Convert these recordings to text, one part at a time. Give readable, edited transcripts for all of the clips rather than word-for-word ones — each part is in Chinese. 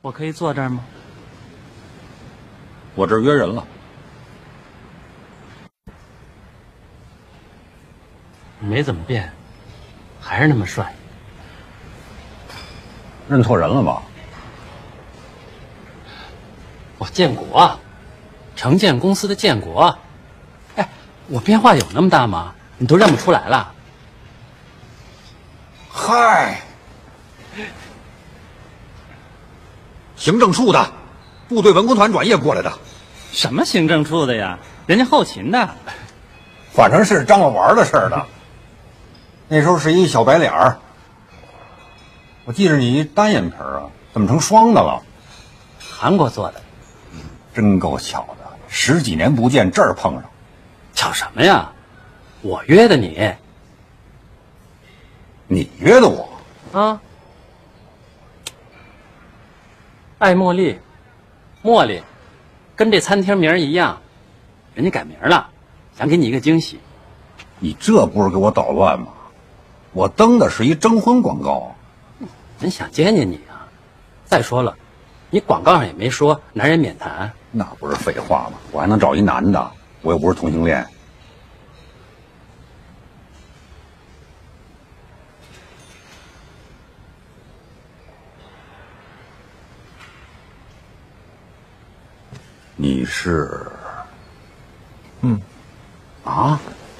我可以坐这儿吗？ 我这儿约人了。 你没怎么变，还是那么帅。 认错人了吧？ 我建国，城建公司的建国。哎，我变化有那么大吗？你都认不出来了？ 嗨，行政处的，部队文工团转业过来的。 什么行政处的呀？人家后勤的。 反正是张罗玩的事儿的。那时候是一小白脸儿，我记着你单眼皮啊，怎么成双的了？ 韩国做的。 真够巧的，10几年不见，这儿碰上。 巧什么呀？我约的你。 你约的我啊？爱茉莉，茉莉，跟这餐厅名一样，人家改名了，想给你一个惊喜。 你这不是给我捣乱吗？我登的是一征婚广告。 人想见见你啊！再说了，你广告上也没说男人免谈。 那不是废话吗？我还能找一男的，我又不是同性恋。你是？啊？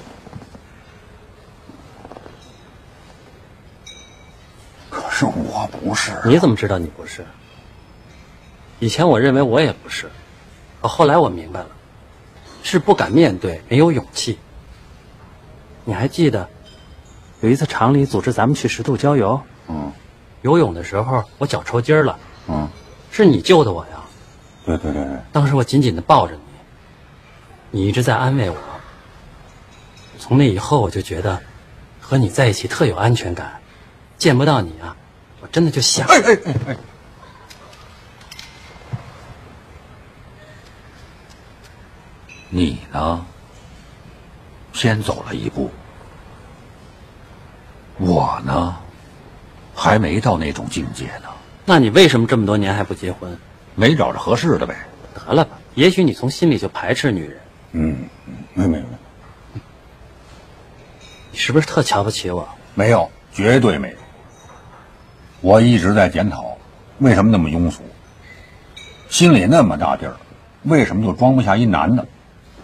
可是我不是。 你怎么知道你不是？以前我认为我也不是，可后来我明白了，是不敢面对，没有勇气。你还记得有一次厂里组织咱们去10渡郊游？游泳的时候我脚抽筋了。是你救的我呀。 对。 当时我紧紧地抱着你，你一直在安慰我。从那以后我就觉得和你在一起特有安全感，见不到你啊，我真的就想。 哎，你呢？先走了一步，我呢，还没到那种境界呢。 那你为什么这么多年还不结婚？ 没找着合适的呗。 得了吧，也许你从心里就排斥女人。 没， 你是不是特瞧不起我？ 没有，绝对没有。我一直在检讨，为什么那么庸俗，心里那么大地儿，为什么就装不下一男的？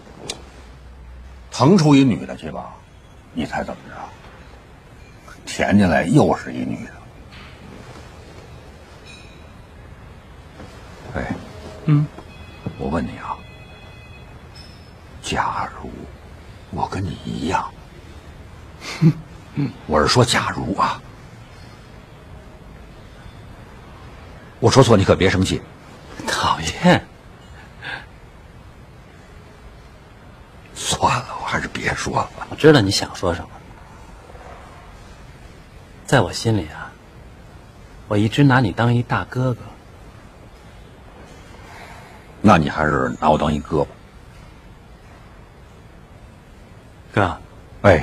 腾出一女的去吧，你猜怎么着？填进来又是一女的。哎，我问你啊，假如我跟你一样，我是说假如啊，我说错你可别生气。 讨厌。 算了，我还是别说了。 我知道你想说什么。在我心里啊，我一直拿你当一大哥哥。 那你还是拿我当一哥吧。 哥， 哎，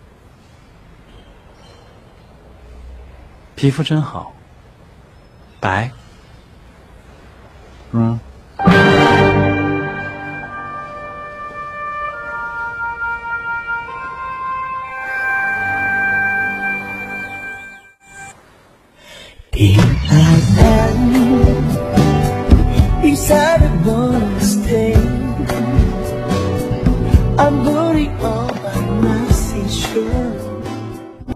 皮肤真好，白。 平安。